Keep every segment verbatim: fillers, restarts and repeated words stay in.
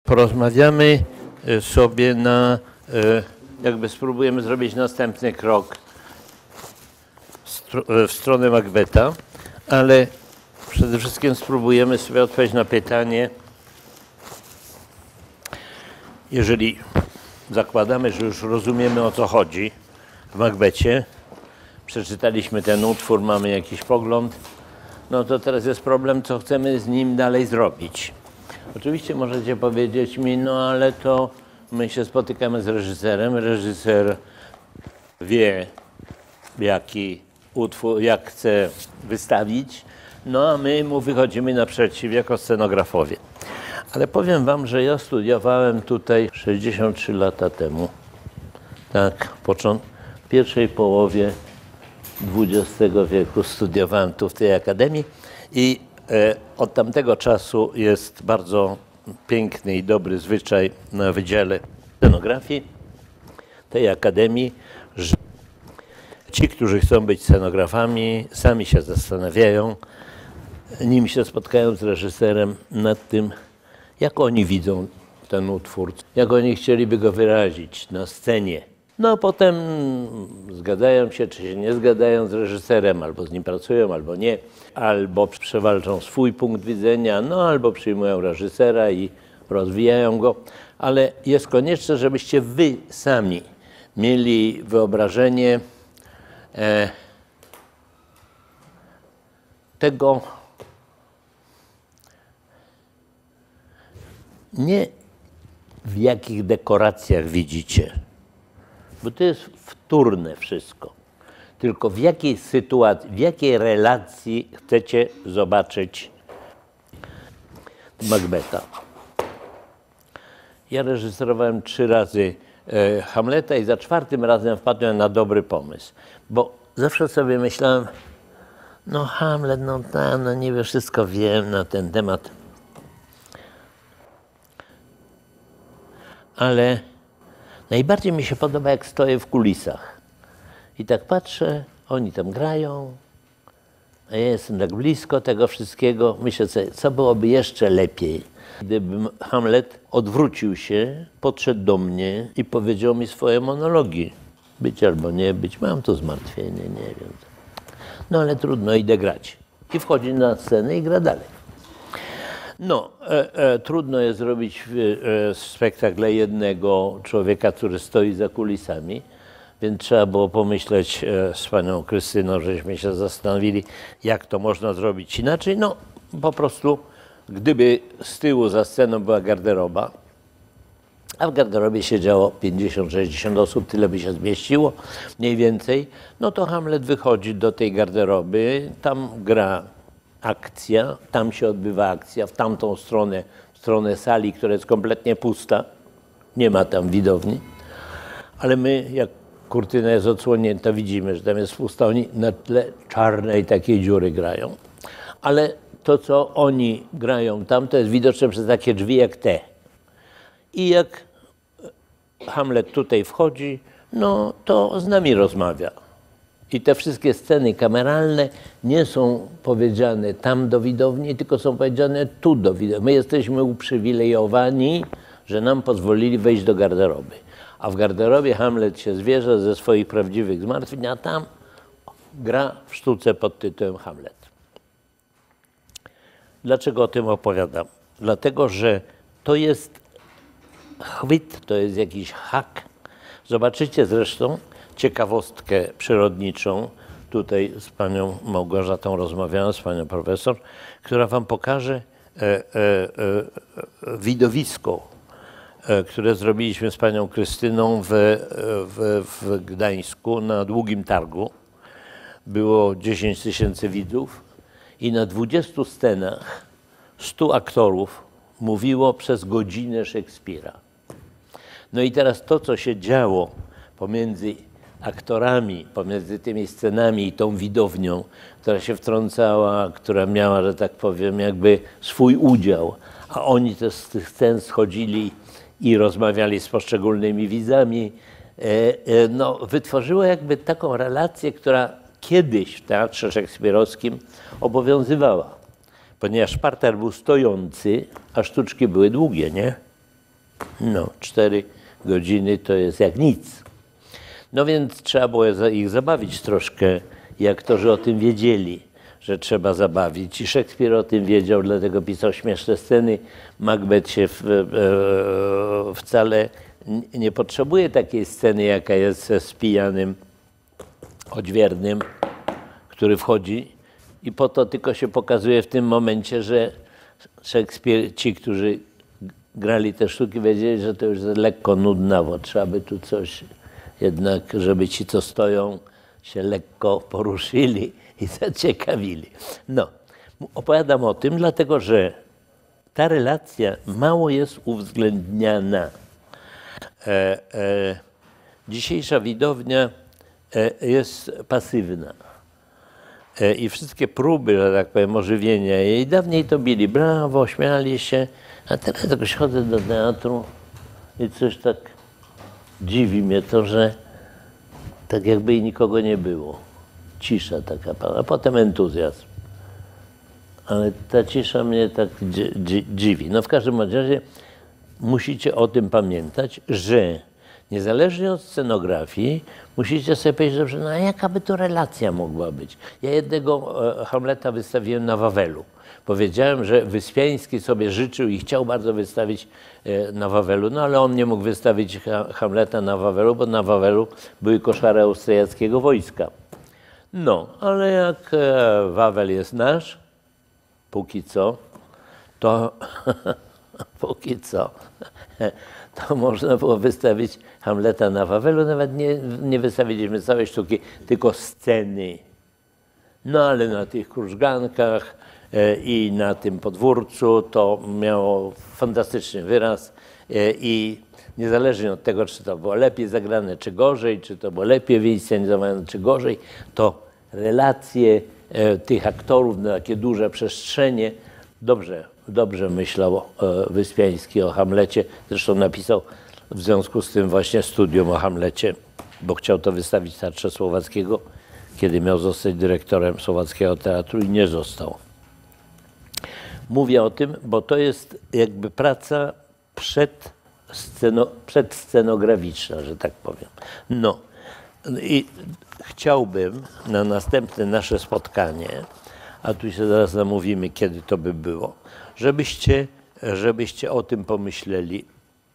Porozmawiamy sobie na, jakby spróbujemy zrobić następny krok w stronę Macbetha, ale przede wszystkim spróbujemy sobie odpowiedzieć na pytanie, jeżeli zakładamy, że już rozumiemy, o co chodzi w Macbethie, przeczytaliśmy ten utwór, mamy jakiś pogląd, no to teraz jest problem, co chcemy z nim dalej zrobić. Oczywiście możecie powiedzieć mi, no ale to my się spotykamy z reżyserem, reżyser wie, jaki utwór, jak chce wystawić, no a my mu wychodzimy naprzeciw jako scenografowie. Ale powiem wam, że ja studiowałem tutaj sześćdziesiąt trzy lata temu, tak, w pierwszej połowie dwudziestego wieku studiowałem tu w tej akademii i e, od tamtego czasu jest bardzo piękny i dobry zwyczaj na Wydziale Scenografii tej akademii, że ci, którzy chcą być scenografami, sami się zastanawiają, nim się spotkają z reżyserem nad tym, jak oni widzą ten utwór, jak oni chcieliby go wyrazić na scenie. No a potem zgadzają się, czy się nie zgadzają z reżyserem, albo z nim pracują, albo nie, albo przewalczą swój punkt widzenia, no albo przyjmują reżysera i rozwijają go, ale jest konieczne, żebyście wy sami mieli wyobrażenie e, tego, nie w jakich dekoracjach widzicie, bo to jest wtórne wszystko, tylko w jakiej sytuacji, w jakiej relacji chcecie zobaczyć Macbetha. Ja reżyserowałem trzy razy e, Hamleta i za czwartym razem wpadłem na dobry pomysł, bo zawsze sobie myślałem, no Hamlet, no tam, no niby wszystko wiem na ten temat, ale najbardziej mi się podoba, jak stoję w kulisach i tak patrzę, oni tam grają, a ja jestem tak blisko tego wszystkiego. Myślę sobie, co byłoby jeszcze lepiej, gdyby Hamlet odwrócił się, podszedł do mnie i powiedział mi swoje monologi. Być albo nie być, mam tu zmartwienie, nie wiem. No ale trudno, idę grać. I wchodzi na scenę i gra dalej. No, e, e, trudno jest zrobić e, spektakle jednego człowieka, który stoi za kulisami, więc trzeba było pomyśleć e, z panią Krystyną, żeśmy się zastanowili, jak to można zrobić inaczej. No, po prostu, gdyby z tyłu za sceną była garderoba, a w garderobie siedziało pięćdziesiąt sześćdziesiąt osób, tyle by się zmieściło, mniej więcej, no to Hamlet wychodzi do tej garderoby, tam gra akcja, tam się odbywa akcja, w tamtą stronę, w stronę sali, która jest kompletnie pusta, nie ma tam widowni, ale my, jak kurtyna jest odsłonięta, widzimy, że tam jest pusta, oni na tle czarnej takiej dziury grają, ale to, co oni grają tam, to jest widoczne przez takie drzwi jak te. I jak Hamlet tutaj wchodzi, no to z nami rozmawia. I te wszystkie sceny kameralne nie są powiedziane tam do widowni, tylko są powiedziane tu do widowni. My jesteśmy uprzywilejowani, że nam pozwolili wejść do garderoby. A w garderobie Hamlet się zwierza ze swoich prawdziwych zmartwień, a tam gra w sztuce pod tytułem Hamlet. Dlaczego o tym opowiadam? Dlatego, że to jest chwyt, to jest jakiś hak. Zobaczycie zresztą ciekawostkę przyrodniczą. Tutaj z panią Małgorzatą rozmawiałem, z panią profesor, która wam pokaże e, e, e, widowisko, e, które zrobiliśmy z panią Krystyną w, w, w Gdańsku na Długim Targu. Było dziesięć tysięcy widzów i na dwudziestu scenach stu aktorów mówiło przez godzinę Szekspira. No i teraz to, co się działo pomiędzy aktorami, pomiędzy tymi scenami i tą widownią, która się wtrącała, która miała, że tak powiem, jakby swój udział, a oni też z tych scen schodzili i rozmawiali z poszczególnymi widzami, no, wytworzyło jakby taką relację, która kiedyś w teatrze szekspirowskim obowiązywała, ponieważ parter był stojący, a sztuczki były długie, nie? No, cztery godziny to jest jak nic. No więc trzeba było ich zabawić troszkę, i aktorzy o tym wiedzieli, że trzeba zabawić. I Szekspir o tym wiedział, dlatego pisał śmieszne sceny. Macbeth się w, e, wcale nie potrzebuje takiej sceny, jaka jest z pijanym odźwiernym, który wchodzi i po to tylko się pokazuje w tym momencie, że Szekspir, ci, którzy grali te sztuki, wiedzieli, że to już jest lekko nudna, bo trzeba by tu coś jednak, żeby ci, co stoją, się lekko poruszyli i zaciekawili. No, opowiadam o tym, dlatego że ta relacja mało jest uwzględniana. E, e, dzisiejsza widownia e, jest pasywna. E, I wszystkie próby, że tak powiem, ożywienia jej, dawniej to bili brawo, śmiali się, a teraz jakoś chodzę do teatru i coś tak dziwi mnie to, że tak jakby i nikogo nie było. Cisza taka, a potem entuzjazm. Ale ta cisza mnie tak dzi dzi dziwi. No w każdym razie musicie o tym pamiętać, że niezależnie od scenografii musicie sobie powiedzieć, dobrze, no a jaka by to relacja mogła być? Ja jednego e, Hamleta wystawiłem na Wawelu. Powiedziałem, że Wyspiański sobie życzył i chciał bardzo wystawić e, na Wawelu, no ale on nie mógł wystawić ha Hamleta na Wawelu, bo na Wawelu były koszary austriackiego wojska. No, ale jak e, Wawel jest nasz, póki co, to póki co, to można było wystawić Hamleta na Wawelu. Nawet nie, nie wystawiliśmy całej sztuki, tylko sceny. No ale na tych krużgankach e, i na tym podwórcu to miało fantastyczny wyraz e, i niezależnie od tego, czy to było lepiej zagrane, czy gorzej, czy to było lepiej wyinscenizowane, czy gorzej, to relacje e, tych aktorów na takie duże przestrzenie dobrze, dobrze myślał e, Wyspiański o Hamlecie. Zresztą napisał w związku z tym właśnie studium o Hamlecie, bo chciał to wystawić w Teatrze Słowackiego, kiedy miał zostać dyrektorem Słowackiego Teatru i nie został. Mówię o tym, bo to jest jakby praca przed Sceno, przedscenograficzna, że tak powiem. No i chciałbym na następne nasze spotkanie, a tu się zaraz zamówimy, kiedy to by było, żebyście, żebyście o tym pomyśleli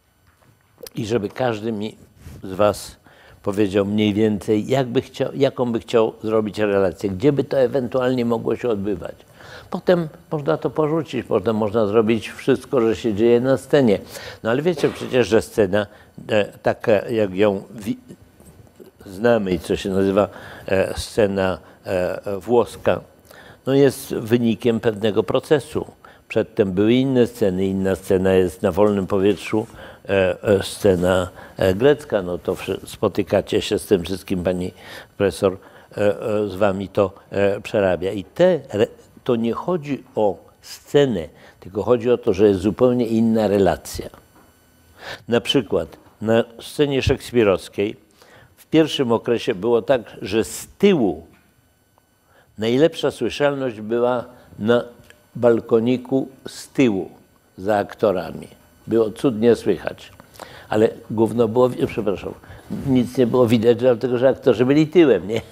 i żeby każdy mi z was powiedział mniej więcej, jak by chciał, jaką by chciał zrobić relację, gdzie by to ewentualnie mogło się odbywać. Potem można to porzucić, potem można zrobić wszystko, że się dzieje na scenie. No ale wiecie przecież, że scena e, taka, jak ją znamy i co się nazywa e, scena e, włoska, no jest wynikiem pewnego procesu. Przedtem były inne sceny, inna scena jest na wolnym powietrzu, e, e, scena e, grecka. No to spotykacie się z tym wszystkim, pani profesor e, e, z wami to e, przerabia. I te to nie chodzi o scenę, tylko chodzi o to, że jest zupełnie inna relacja. Na przykład na scenie szekspirowskiej w pierwszym okresie było tak, że z tyłu najlepsza słyszalność była na balkoniku z tyłu, za aktorami. Było cudnie słychać. Ale gówno było, przepraszam, nic nie było widać, dlatego że aktorzy byli tyłem, nie?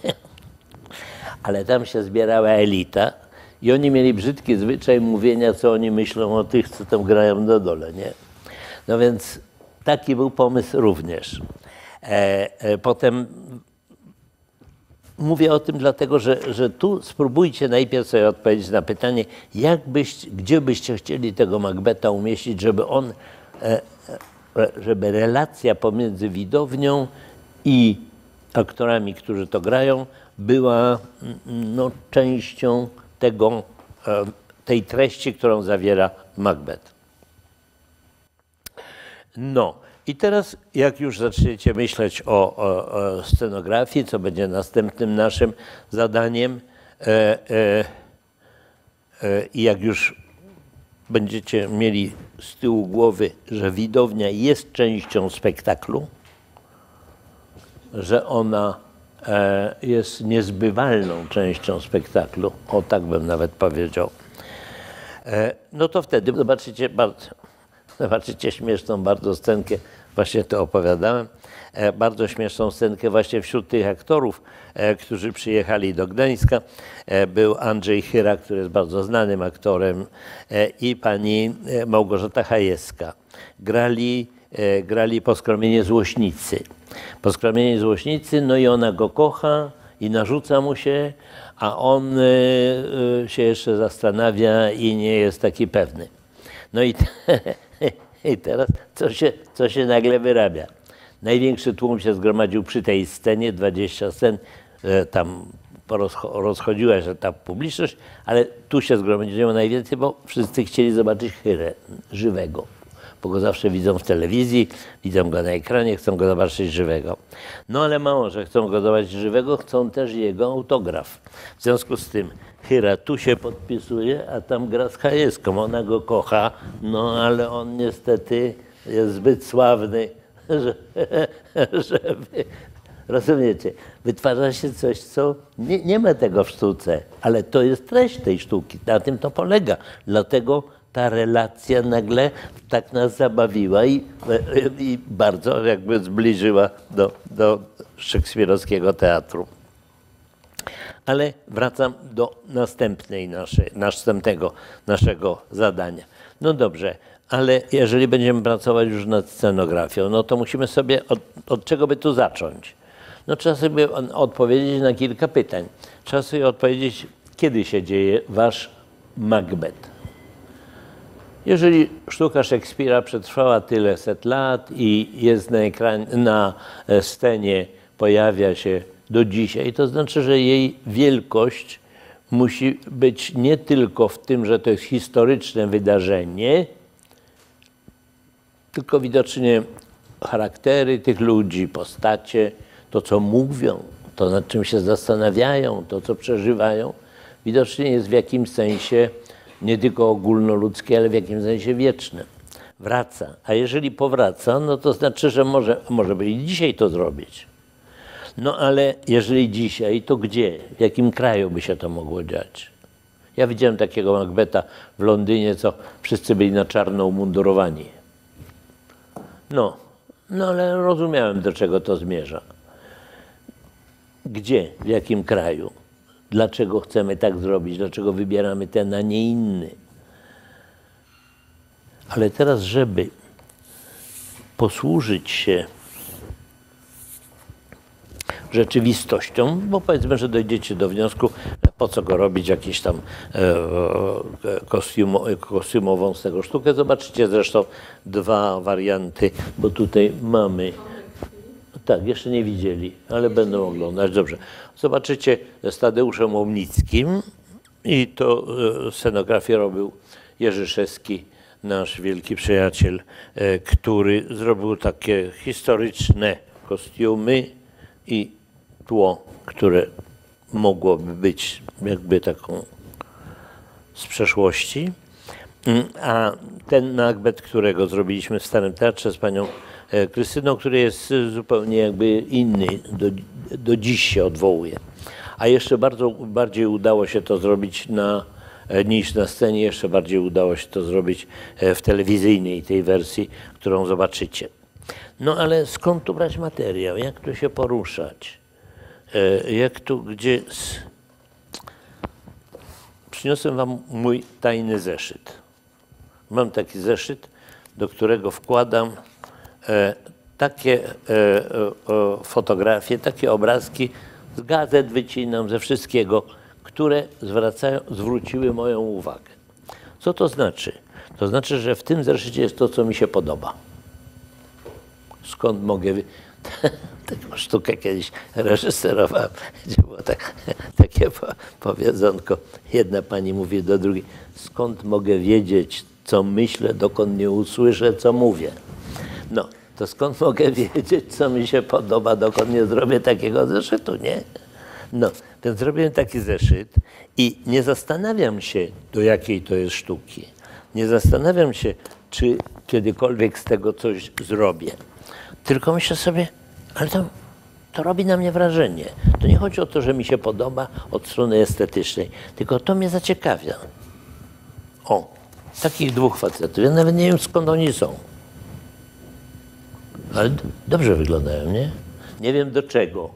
Ale tam się zbierała elita, i oni mieli brzydki zwyczaj mówienia, co oni myślą o tych, co tam grają na dole, nie? No więc taki był pomysł również. E, e, potem mówię o tym dlatego, że, że tu spróbujcie najpierw sobie odpowiedzieć na pytanie, jak byście, gdzie byście chcieli tego Macbeta umieścić, żeby on, e, e, żeby relacja pomiędzy widownią i aktorami, którzy to grają, była no, częścią tego, tej treści, którą zawiera Macbeth. No i teraz jak już zaczniecie myśleć o, o, o scenografii, co będzie następnym naszym zadaniem e, e, e, i jak już będziecie mieli z tyłu głowy, że widownia jest częścią spektaklu, że ona jest niezbywalną częścią spektaklu, o tak bym nawet powiedział, no to wtedy zobaczycie, bardzo, zobaczycie śmieszną bardzo scenkę, właśnie to opowiadałem, e, bardzo śmieszną scenkę właśnie wśród tych aktorów, e, którzy przyjechali do Gdańska. E, był Andrzej Chyra, który jest bardzo znanym aktorem, e, i pani Małgorzata Chajewska. Grali, e, grali Poskromienie Złośnicy. Poskromienie Złośnicy, no i ona go kocha i narzuca mu się, a on e, e, się jeszcze zastanawia i nie jest taki pewny. No i, i teraz co się, co się nagle wyrabia? Największy tłum się zgromadził przy tej scenie, dwadzieścia scen, e, tam rozchodziła się ta publiczność, ale tu się zgromadziło najwięcej, bo wszyscy chcieli zobaczyć Chyrę żywego. Bo go zawsze widzą w telewizji, widzą go na ekranie, chcą go zobaczyć żywego. No ale mało, że chcą go zobaczyć żywego, chcą też jego autograf. W związku z tym Chyra tu się podpisuje, a tam gra z Chajewską. Ona go kocha, no ale on niestety jest zbyt sławny, że, żeby... Rozumiecie? Wytwarza się coś, co nie, nie ma tego w sztuce, ale to jest treść tej sztuki. Na tym to polega. Dlatego ta relacja nagle tak nas zabawiła i, i bardzo jakby zbliżyła do, do szekspirowskiego teatru. Ale wracam do następnej naszej, następnego naszego zadania. No dobrze, ale jeżeli będziemy pracować już nad scenografią, no to musimy sobie, od, od czego by tu zacząć? No trzeba sobie odpowiedzieć na kilka pytań. Trzeba sobie odpowiedzieć, kiedy się dzieje wasz Macbeth. Jeżeli sztuka Szekspira przetrwała tyle set lat i jest na ekranie, na scenie, pojawia się do dzisiaj, to znaczy, że jej wielkość musi być nie tylko w tym, że to jest historyczne wydarzenie, tylko widocznie charaktery tych ludzi, postacie, to co mówią, to nad czym się zastanawiają, to co przeżywają, widocznie jest w jakimś sensie nie tylko ogólnoludzkie, ale w jakimś sensie wieczne. Wraca. A jeżeli powraca, no to znaczy, że może, może by i dzisiaj to zrobić. No ale jeżeli dzisiaj, to gdzie? W jakim kraju by się to mogło dziać? Ja widziałem takiego Macbetha w Londynie, co wszyscy byli na czarno umundurowani. No, no ale rozumiałem, do czego to zmierza. Gdzie? W jakim kraju? Dlaczego chcemy tak zrobić? Dlaczego wybieramy ten, a nie inny? Ale teraz, żeby posłużyć się rzeczywistością, bo powiedzmy, że dojdziecie do wniosku, po co go robić, jakąś tam e, kostiumo, kostiumową z tego sztukę. Zobaczycie zresztą dwa warianty, bo tutaj mamy... Tak, jeszcze nie widzieli, ale będą oglądać. Dobrze. Zobaczycie z Tadeuszem Łomnickim i to e, scenografię robił Jerzy Szewski, nasz wielki przyjaciel, e, który zrobił takie historyczne kostiumy i tło, które mogłoby być jakby taką z przeszłości. A ten Macbeth, którego zrobiliśmy w Starym Teatrze z panią Krystyną, który jest zupełnie jakby inny, do, do dziś się odwołuje. A jeszcze bardzo bardziej udało się to zrobić na, niż na scenie, jeszcze bardziej udało się to zrobić w telewizyjnej tej wersji, którą zobaczycie. No ale skąd tu brać materiał? Jak tu się poruszać? Jak tu, gdzie... Przyniosłem wam mój tajny zeszyt. Mam taki zeszyt, do którego wkładam e, takie e, e, fotografie, takie obrazki z gazet wycinam, ze wszystkiego, które zwracają, zwróciły moją uwagę. Co to znaczy? To znaczy, że w tym zeszycie jest to, co mi się podoba. Skąd mogę... Taką sztukę kiedyś reżyserowałem, gdzie było tak, takie powiedzonko. Jedna pani mówi do drugiej, skąd mogę wiedzieć, co myślę, dokąd nie usłyszę, co mówię. No, to skąd mogę wiedzieć, co mi się podoba, dokąd nie zrobię takiego zeszytu, nie? No, więc zrobiłem taki zeszyt i nie zastanawiam się, do jakiej to jest sztuki. Nie zastanawiam się, czy kiedykolwiek z tego coś zrobię. Tylko myślę sobie, ale to, to robi na mnie wrażenie. To nie chodzi o to, że mi się podoba od strony estetycznej, tylko to mnie zaciekawia. O, Takich dwóch facetów. Ja nawet nie wiem, skąd oni są. Ale dobrze wyglądają, nie? Nie wiem do czego.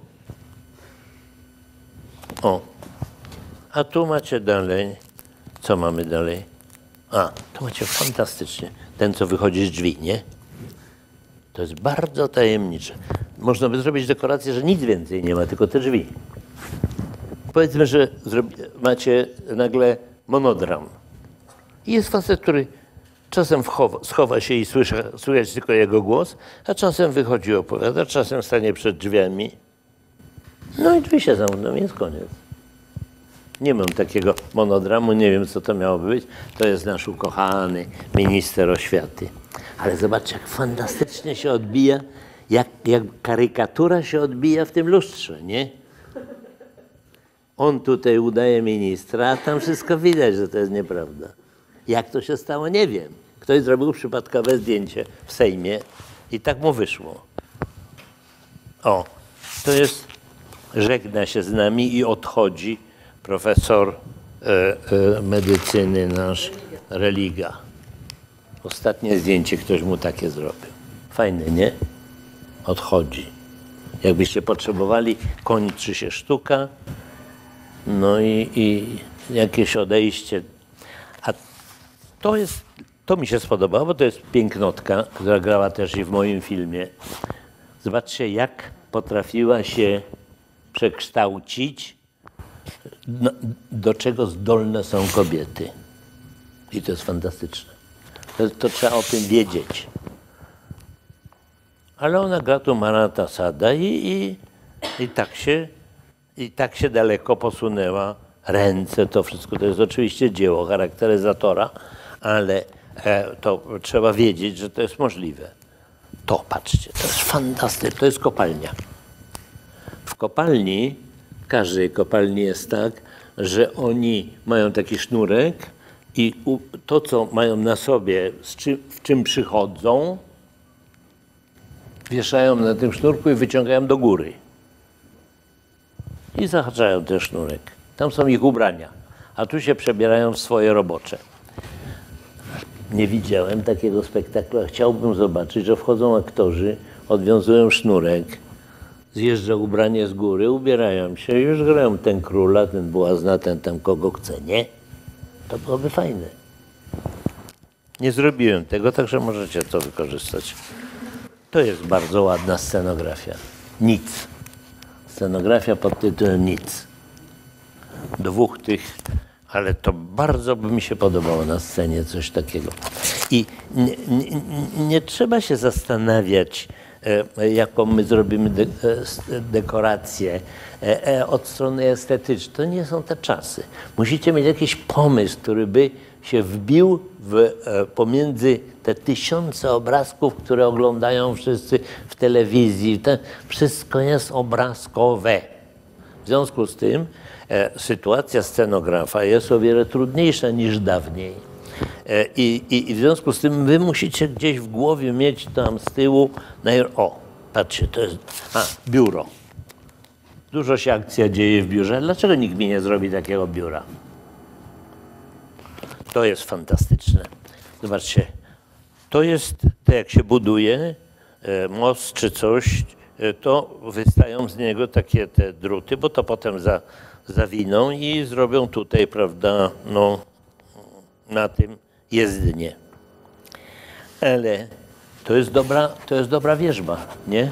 O. A tu macie dalej. Co mamy dalej? A, tu macie fantastycznie. Ten, co wychodzi z drzwi, nie? To jest bardzo tajemnicze. Można by zrobić dekorację, że nic więcej nie ma, tylko te drzwi. Powiedzmy, że macie nagle monodram. I jest facet, który czasem wchowa, schowa się i słyszy, słychać tylko jego głos, a czasem wychodzi i opowiada, czasem stanie przed drzwiami. No i drzwi się zamkną, jest koniec. Nie mam takiego monodramu, nie wiem, co to miałoby być. To jest nasz ukochany minister oświaty. Ale zobaczcie, jak fantastycznie się odbija, jak, jak karykatura się odbija w tym lustrze, nie? On tutaj udaje ministra, a tam wszystko widać, że to jest nieprawda. Jak to się stało, nie wiem. Ktoś zrobił przypadkowe zdjęcie w Sejmie i tak mu wyszło. O, to jest, żegna się z nami i odchodzi profesor e, e, medycyny nasz Religa. Ostatnie zdjęcie ktoś mu takie zrobił. Fajne, nie? Odchodzi. Jakbyście potrzebowali, kończy się sztuka, no i, i jakieś odejście. A to jest, to mi się spodobało, bo to jest pięknotka, która grała też i w moim filmie. Zobaczcie, jak potrafiła się przekształcić, no, do czego zdolne są kobiety. I to jest fantastyczne. To, to trzeba o tym wiedzieć. Ale ona gra tu Marat Asada i, i, i, tak się, i tak się daleko posunęła. Ręce, to wszystko to jest oczywiście dzieło charakteryzatora, ale e, to trzeba wiedzieć, że to jest możliwe. To, patrzcie, to jest fantastyczne, to jest kopalnia. W kopalni, w każdej kopalni jest tak, że oni mają taki sznurek i to, co mają na sobie, z czym, w czym przychodzą, wieszają na tym sznurku i wyciągają do góry. I zahaczają ten sznurek. Tam są ich ubrania, a tu się przebierają w swoje robocze. Nie widziałem takiego spektaklu, a chciałbym zobaczyć, że wchodzą aktorzy, odwiązują sznurek, zjeżdża ubranie z góry, ubierają się i już grają ten króla, ten błazna, ten tam kogo chce, nie? To byłoby fajne. Nie zrobiłem tego, także możecie to wykorzystać. To jest bardzo ładna scenografia. Nic. Scenografia pod tytułem Nic. Dwóch tych, ale to bardzo by mi się podobało na scenie coś takiego. I nie, nie, nie trzeba się zastanawiać, e, jaką my zrobimy de, e, dekorację e, od strony estetycznej. To nie są te czasy. Musicie mieć jakiś pomysł, który by się wbił w, e, pomiędzy te tysiące obrazków, które oglądają wszyscy w telewizji. To wszystko jest obrazkowe. W związku z tym e, sytuacja scenografa jest o wiele trudniejsza niż dawniej. E, i, i w związku z tym wy musicie gdzieś w głowie mieć tam z tyłu, o, patrzcie, to jest, a, biuro. Dużo się akcja dzieje w biurze. Dlaczego nikt mi nie zrobi takiego biura? To jest fantastyczne. Zobaczcie, to jest, to jak się buduje e, most czy coś, e, to wystają z niego takie te druty, bo to potem za, zawiną i zrobią tutaj, prawda, no, na tym jezdnię. Ale to jest dobra, to jest dobra wierzba, nie?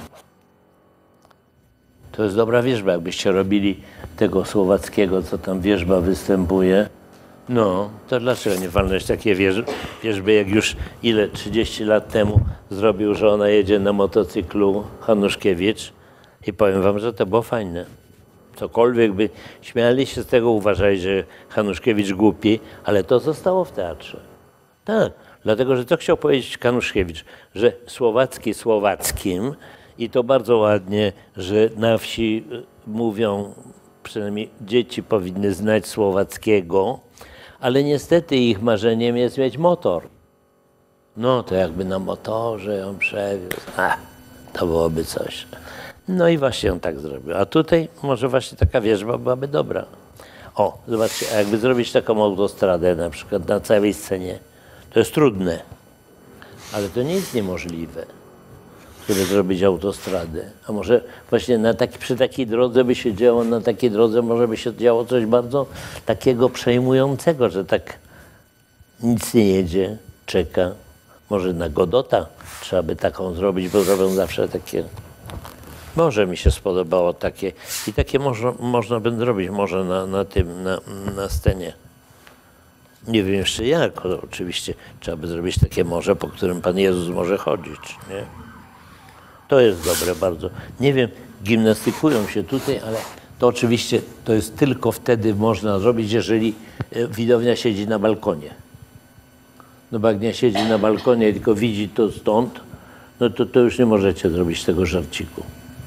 To jest dobra wierzba. Jakbyście robili tego słowackiego, co tam wierzba występuje, no, to dlaczego nie walnąć takie wież, wierzby, jak już ile, trzydzieści lat temu zrobił, że ona jedzie na motocyklu Hanuszkiewicz i powiem wam, że to było fajne. Cokolwiek by śmiali się z tego, uważali, że Hanuszkiewicz głupi, ale to zostało w teatrze. Tak, dlatego, że to chciał powiedzieć Hanuszkiewicz, że słowacki słowackim i to bardzo ładnie, że na wsi mówią, przynajmniej dzieci powinny znać słowackiego, ale niestety ich marzeniem jest mieć motor. No to jakby na motorze ją przewiózł, a, to byłoby coś. No i właśnie on tak zrobił. A tutaj może właśnie taka wierzba byłaby dobra. O, zobaczcie, a jakby zrobić taką autostradę na przykład na całej scenie, To jest trudne, ale to nie jest niemożliwe, żeby zrobić autostradę. A może właśnie na taki, przy takiej drodze by się działo, na takiej drodze może by się działo coś bardzo takiego przejmującego, że tak nic nie jedzie, czeka. Może na Godota trzeba by taką zrobić, bo robią zawsze takie... Może mi się spodobało takie i takie można, można by zrobić może na, na tym, na, na scenie. Nie wiem jeszcze jak, oczywiście trzeba by zrobić takie morze, po którym Pan Jezus może chodzić, nie? To jest dobre bardzo. Nie wiem, gimnastykują się tutaj, ale to oczywiście to jest tylko wtedy można zrobić, jeżeli widownia siedzi na balkonie. No bo jak nie siedzi na balkonie, tylko widzi to stąd, no to, to już nie możecie zrobić tego żarciku.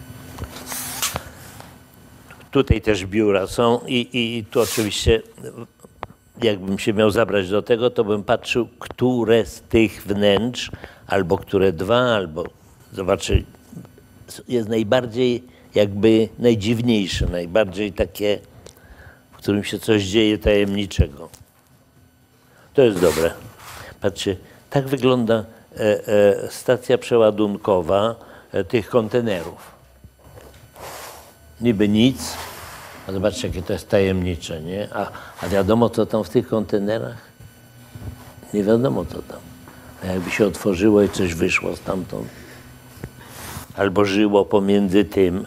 Tutaj też biura są i, i tu oczywiście, jakbym się miał zabrać do tego, to bym patrzył, które z tych wnętrz, albo które dwa, albo zobaczy, jest najbardziej jakby najdziwniejsze, najbardziej takie, w którym się coś dzieje tajemniczego. To jest dobre. Patrzcie, tak wygląda e, e, stacja przeładunkowa e, tych kontenerów. Niby nic, a zobaczcie, jakie to jest tajemnicze, nie? A, a wiadomo, co tam w tych kontenerach? Nie wiadomo, co tam. A jakby się otworzyło i coś wyszło stamtąd, albo żyło pomiędzy tym.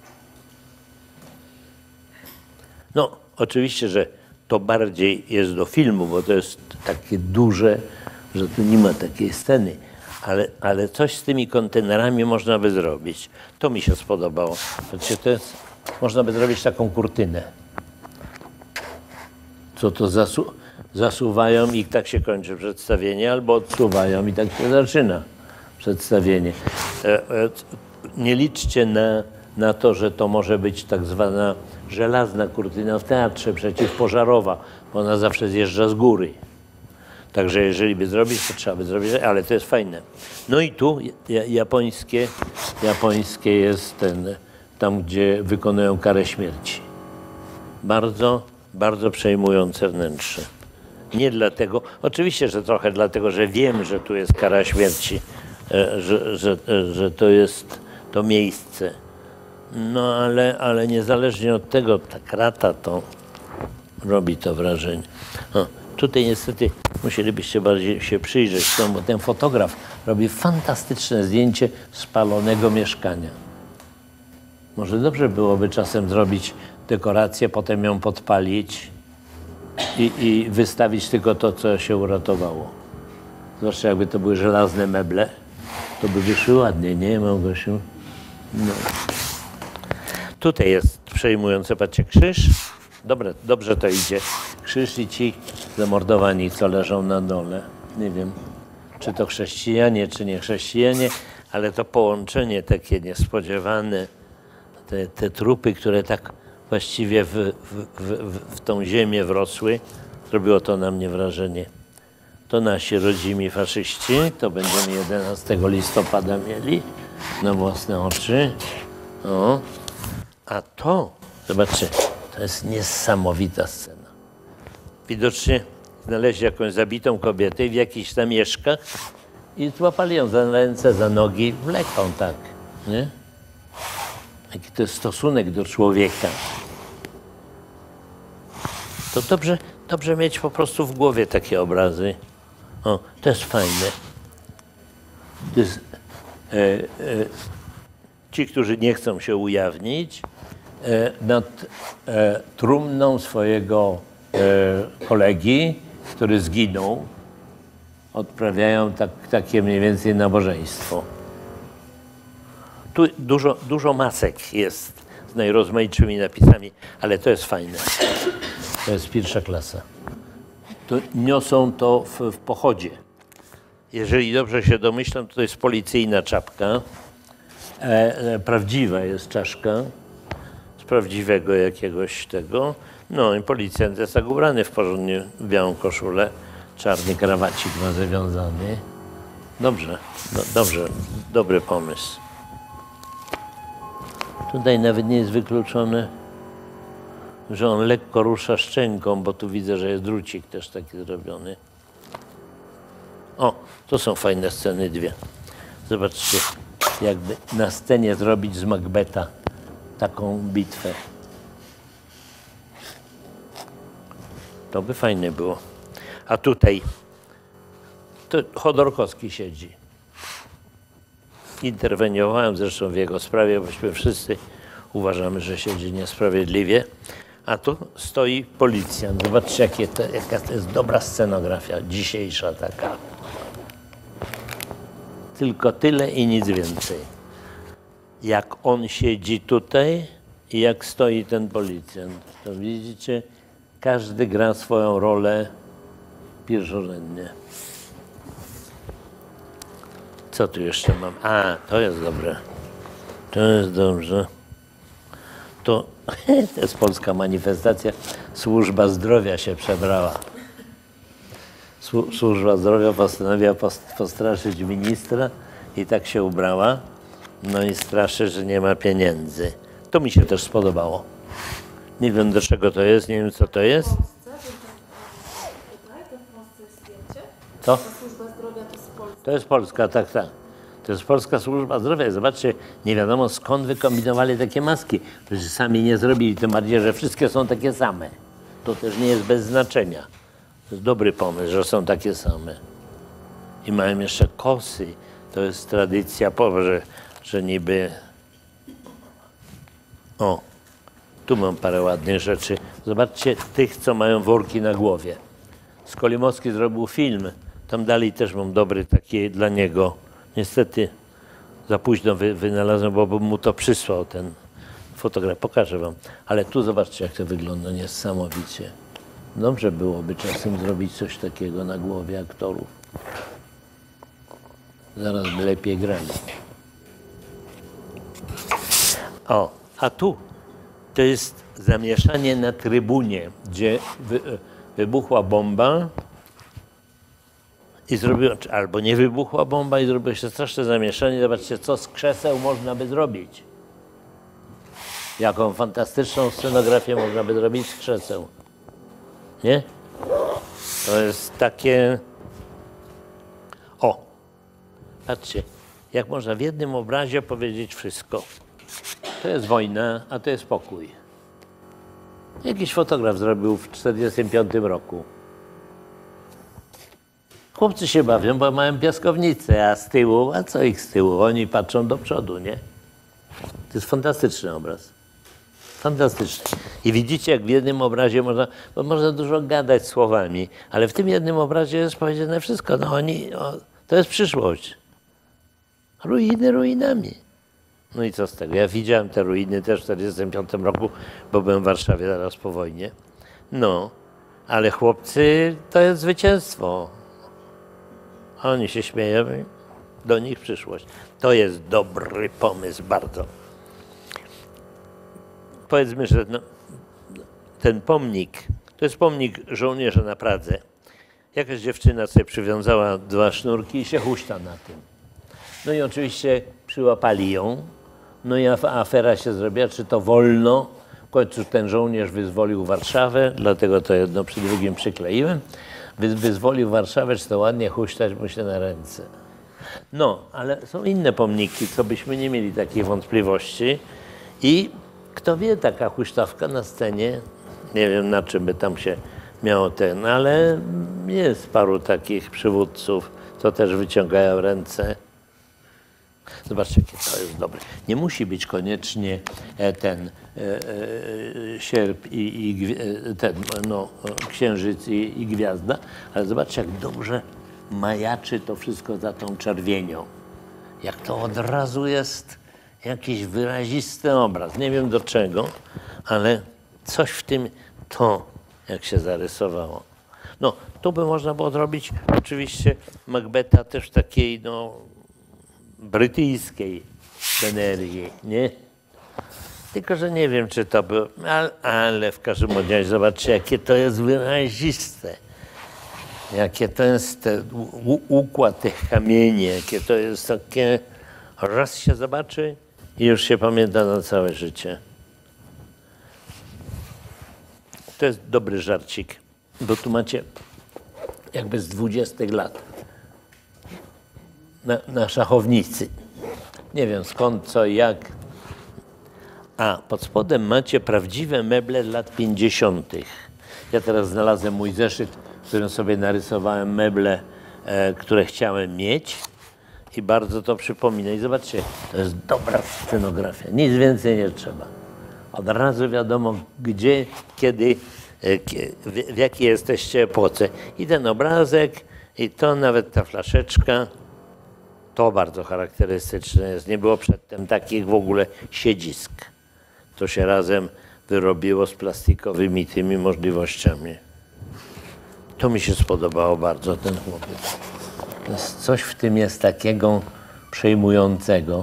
No, oczywiście, że to bardziej jest do filmu, bo to jest takie duże, że tu nie ma takiej sceny. Ale, ale coś z tymi kontenerami można by zrobić. To mi się spodobało. Znaczy, to jest, można by zrobić taką kurtynę. Co to zasu zasuwają i tak się kończy przedstawienie, albo odsuwają i tak się zaczyna przedstawienie. E, e, nie liczcie na, na to, że to może być tak zwana żelazna kurtyna w teatrze przeciwpożarowa, bo ona zawsze zjeżdża z góry. Także jeżeli by zrobić, to trzeba by zrobić, ale to jest fajne. No i tu japońskie, japońskie jest ten, tam gdzie wykonują karę śmierci. Bardzo, bardzo przejmujące wnętrze. Nie dlatego, oczywiście, że trochę dlatego, że wiem, że tu jest kara śmierci, że, że, że to jest to miejsce. No ale, ale niezależnie od tego, ta krata to robi to wrażenie. O, tutaj niestety musielibyście bardziej się przyjrzeć temu, bo ten fotograf robi fantastyczne zdjęcie spalonego mieszkania. Może dobrze byłoby czasem zrobić dekorację, potem ją podpalić i, i wystawić tylko to, co się uratowało. Zwłaszcza jakby to były żelazne meble, to by wyszły ładnie, nie, Małgosiu? No. Tutaj jest przejmujące, patrzcie, krzyż. Dobre, dobrze to idzie. Krzyż i ci zamordowani, co leżą na dole. Nie wiem, czy to chrześcijanie, czy nie chrześcijanie, ale to połączenie takie niespodziewane, te, te trupy, które tak właściwie w, w, w, w tą ziemię wrosły, zrobiło to na mnie wrażenie. To nasi rodzimi faszyści, to będziemy jedenastego listopada mieli na własne oczy. O. A to, zobaczcie, to jest niesamowita scena. Widocznie znaleźli jakąś zabitą kobietę w jakichś zamieszkach i złapali ją za ręce, za nogi, wleką tak, nie? Jaki to jest stosunek do człowieka. To dobrze, dobrze mieć po prostu w głowie takie obrazy. O, to jest fajne. To jest, e, e, ci, którzy nie chcą się ujawnić, e, nad e, trumną swojego e, kolegi, który zginął, odprawiają tak, takie mniej więcej nabożeństwo. Tu dużo, dużo masek jest z najrozmaitszymi napisami, ale to jest fajne. To jest pierwsza klasa. To niosą to w, w pochodzie. Jeżeli dobrze się domyślam, to jest policyjna czapka. E, e, prawdziwa jest czaszka z prawdziwego jakiegoś tego. No i policjant jest tak ubrany w porządnie w białą koszulę. Czarny krawacik ma zawiązany. Dobrze, no, dobrze, dobry pomysł. Tutaj nawet nie jest wykluczone, że on lekko rusza szczęką, bo tu widzę, że jest drucik też taki zrobiony. O, to są fajne sceny dwie. Zobaczcie, jakby na scenie zrobić z Macbetha taką bitwę. To by fajnie było. A tutaj to Chodorkowski siedzi. Interweniowałem zresztą w jego sprawie, bośmy wszyscy uważamy, że siedzi niesprawiedliwie. A tu stoi policjant. Zobaczcie, jakie to, jaka to jest dobra scenografia, dzisiejsza taka. Tylko tyle i nic więcej. Jak on siedzi tutaj i jak stoi ten policjant. To widzicie, każdy gra swoją rolę pierwszorzędnie. Co tu jeszcze mam? A, to jest dobre. To jest dobrze. To, to jest polska manifestacja. Służba zdrowia się przebrała. Służba zdrowia postanowiła postraszyć ministra i tak się ubrała. No i straszy, że nie ma pieniędzy. To mi się też spodobało. Nie wiem, do czego to jest, nie wiem, co to jest. Co? Służba zdrowia to jest Polska. To jest Polska, tak, tak. To jest Polska Służba Zdrowia. Zobaczcie, nie wiadomo skąd wykombinowali takie maski. Przecież sami nie zrobili, tym bardziej, że wszystkie są takie same. To też nie jest bez znaczenia. To jest dobry pomysł, że są takie same. I mają jeszcze kosy. To jest tradycja, że, że niby... O, tu mam parę ładnych rzeczy. Zobaczcie tych, co mają worki na głowie. Skolimowski zrobił film. Tam dalej też mam dobry taki dla niego. Niestety za późno wy, wynalazłem, bo bym mu to przysłał, ten fotograf. Pokażę wam. Ale tu zobaczcie, jak to wygląda niesamowicie. Dobrze byłoby czasem zrobić coś takiego na głowie aktorów. Zaraz by lepiej grali. O, a tu to jest zamieszanie na trybunie, gdzie wy, wybuchła bomba i zrobiło, albo nie wybuchła bomba i zrobiło się straszne zamieszanie. Zobaczcie, co z krzeseł można by zrobić. Jaką fantastyczną scenografię można by zrobić z krzeseł. Nie? To jest takie... O! Patrzcie, jak można w jednym obrazie powiedzieć wszystko. To jest wojna, a to jest pokój. Jakiś fotograf zrobił w czterdziestym piątym roku. Chłopcy się bawią, bo mają piaskownicę, a z tyłu, a co ich z tyłu? Oni patrzą do przodu, nie? To jest fantastyczny obraz. Fantastyczny. I widzicie, jak w jednym obrazie można, bo można dużo gadać słowami, ale w tym jednym obrazie jest powiedziane wszystko. No oni, o, to jest przyszłość. Ruiny ruinami. No i co z tego? Ja widziałem te ruiny też w czterdziestym piątym roku, bo byłem w Warszawie zaraz po wojnie. No, ale chłopcy, to jest zwycięstwo. Oni się śmieją i do nich przyszłość. To jest dobry pomysł, bardzo. Powiedzmy, że no, ten pomnik, to jest pomnik żołnierza na Pradze. Jakaś dziewczyna sobie przywiązała dwa sznurki i się huśta na tym. No i oczywiście przyłapali ją. No i afera się zrobiła, czy to wolno. W końcu ten żołnierz wyzwolił Warszawę, dlatego to jedno przy drugim przykleiłem. Wy, wyzwolił Warszawę, czy to ładnie huśtać mu się na ręce. No, ale są inne pomniki, co byśmy nie mieli takiej wątpliwości. I kto wie, taka huśtawka na scenie, nie wiem na czym by tam się miało ten, ale jest paru takich przywódców, co też wyciągają ręce. Zobaczcie, jakie to jest dobre. Nie musi być koniecznie ten e, e, sierp i, i ten, no, księżyc i, i gwiazda, ale zobaczcie, jak dobrze majaczy to wszystko za tą czerwienią. Jak to od razu jest jakiś wyrazisty obraz. Nie wiem do czego, ale coś w tym to, jak się zarysowało. No, tu by można było zrobić oczywiście Macbetha też w takiej, no, brytyjskiej scenerii, nie? Tylko, że nie wiem, czy to było, ale, ale w każdym razie zobaczcie, jakie to jest wyraziste. Jakie to jest ten układ tych kamieni, jakie to jest takie, raz się zobaczy i już się pamięta na całe życie. To jest dobry żarcik, bo tu macie jakby z dwudziestych lat. na, na szachownicy. Nie wiem skąd, co i jak. A pod spodem macie prawdziwe meble lat pięćdziesiątych. Ja teraz znalazłem mój zeszyt, w którym sobie narysowałem meble, e, które chciałem mieć. I bardzo to przypomina. I zobaczcie, to jest dobra scenografia. Nic więcej nie trzeba. Od razu wiadomo, gdzie, kiedy, w jakiej jesteście epoce. I ten obrazek, i to nawet ta flaszeczka, to bardzo charakterystyczne jest. Nie było przedtem takich w ogóle siedzisk. To się razem wyrobiło z plastikowymi tymi możliwościami. To mi się spodobało bardzo, ten chłopiec. Coś w tym jest takiego przejmującego.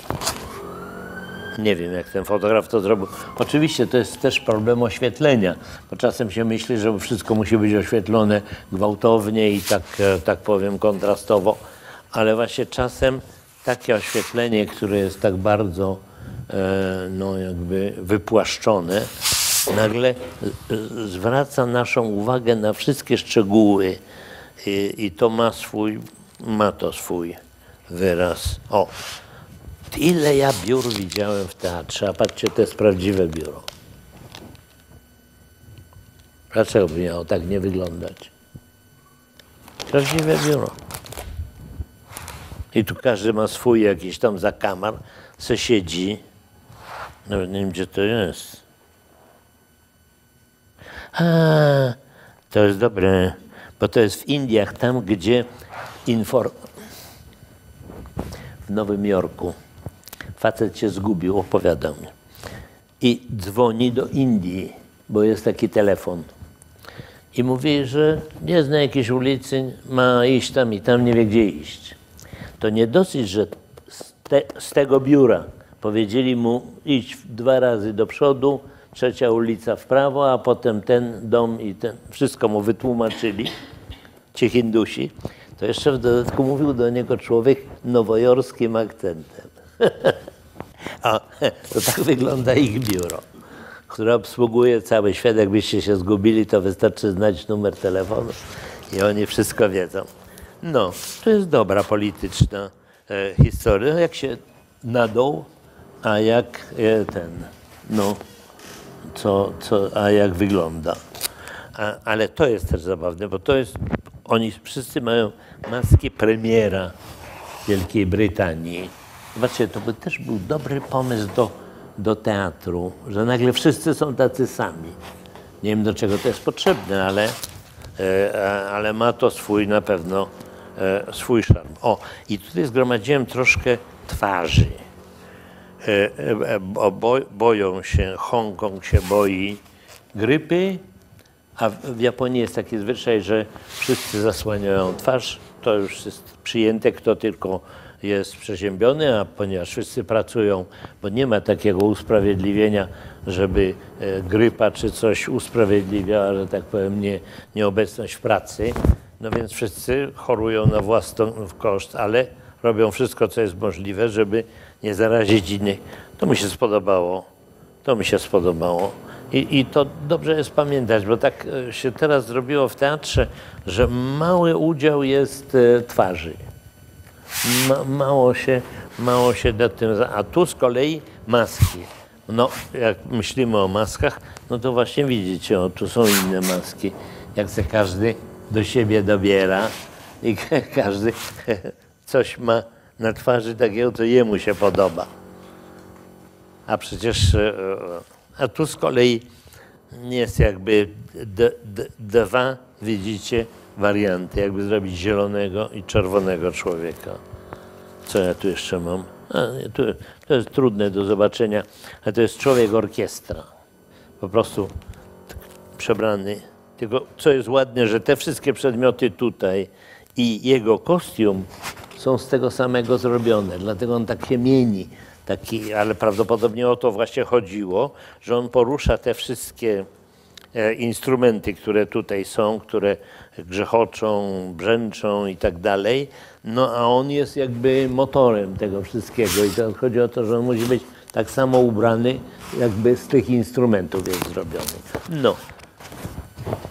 Nie wiem, jak ten fotograf to zrobił. Oczywiście to jest też problem oświetlenia, bo czasem się myśli, że wszystko musi być oświetlone gwałtownie i tak, tak powiem kontrastowo, ale właśnie czasem takie oświetlenie, które jest tak bardzo e, no jakby wypłaszczone, nagle zwraca naszą uwagę na wszystkie szczegóły i, i to ma swój, ma to swój wyraz. O, ile ja biur widziałem w teatrze, a patrzcie, to jest prawdziwe biuro. Dlaczego by miało tak nie wyglądać? Prawdziwe biuro. I tu każdy ma swój jakiś tam zakamar, se siedzi. Nawet nie wiem, gdzie to jest. A, to jest dobre, bo to jest w Indiach, tam gdzie infor... w Nowym Jorku facet się zgubił, opowiadał mi. I dzwoni do Indii, bo jest taki telefon. I mówi, że nie zna jakiejś ulicy, ma iść tam i tam, nie wie gdzie iść. To nie dosyć, że z, te, z tego biura powiedzieli mu idź dwa razy do przodu, trzecia ulica w prawo, a potem ten dom i ten. Wszystko mu wytłumaczyli, ci Hindusi. To jeszcze w dodatku mówił do niego człowiek nowojorskim akcentem. A to tak wygląda ich biuro, które obsługuje cały świat. Jakbyście się zgubili, to wystarczy znać numer telefonu i oni wszystko wiedzą. No, to jest dobra polityczna e, historia. Jak się na dół, a jak e, ten, no, co, co, a jak wygląda. A, ale to jest też zabawne, bo to jest, oni wszyscy mają maski premiera Wielkiej Brytanii. Zobaczcie, to by też był dobry pomysł do, do teatru, że nagle wszyscy są tacy sami. Nie wiem, do czego to jest potrzebne, ale, e, ale ma to swój na pewno e, swój szarm. O, i tutaj zgromadziłem troszkę twarzy. E, e, bo, boją się, Hongkong się boi grypy, a w Japonii jest taki zwyczaj, że wszyscy zasłaniają twarz. To już jest przyjęte, kto tylko jest przeziębiony, a ponieważ wszyscy pracują, bo nie ma takiego usprawiedliwienia, żeby grypa czy coś usprawiedliwiała, że tak powiem, nie, nieobecność w pracy. No więc wszyscy chorują na własny koszt, ale robią wszystko, co jest możliwe, żeby nie zarazić innych. To mi się spodobało. To mi się spodobało. I, I to dobrze jest pamiętać, bo tak się teraz zrobiło w teatrze, że mały udział jest e, twarzy. Ma, mało się, mało się nad tym... A tu z kolei maski. No, jak myślimy o maskach, no to właśnie widzicie, o, tu są inne maski. Jak se każdy do siebie dobiera i każdy coś ma na twarzy takiego, co jemu się podoba. A przecież... A tu z kolei jest jakby d, d, dwa, widzicie, warianty, jakby zrobić zielonego i czerwonego człowieka. Co ja tu jeszcze mam? A, tu, to jest trudne do zobaczenia, ale to jest człowiek orkiestra. Po prostu przebrany. Tylko co jest ładne, że te wszystkie przedmioty tutaj i jego kostium są z tego samego zrobione, dlatego on tak się mieni. Taki, ale prawdopodobnie o to właśnie chodziło, że on porusza te wszystkie e, instrumenty, które tutaj są, które grzechoczą, brzęczą i tak dalej, no a on jest jakby motorem tego wszystkiego i to chodzi o to, że on musi być tak samo ubrany, jakby z tych instrumentów jest zrobiony. No.